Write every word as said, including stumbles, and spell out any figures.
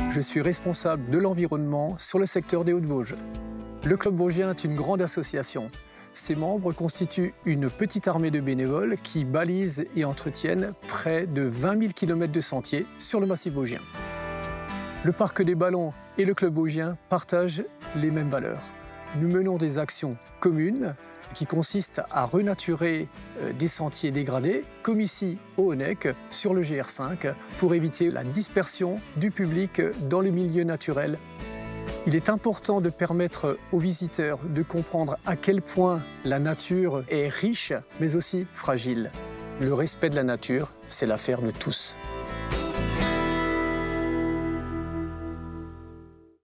Je suis responsable de l'environnement sur le secteur des Hauts-de-Vosges. Le Club vosgien est une grande association. Ses membres constituent une petite armée de bénévoles qui balisent et entretiennent près de vingt mille kilomètres de sentiers sur le massif vosgien. Le Parc des Ballons et le Club vosgien partagent les mêmes valeurs. Nous menons des actions communes qui consistent à renaturer des sentiers dégradés, comme ici au Honeck, sur le G R cinq, pour éviter la dispersion du public dans le milieu naturel. Il est important de permettre aux visiteurs de comprendre à quel point la nature est riche, mais aussi fragile. Le respect de la nature, c'est l'affaire de tous.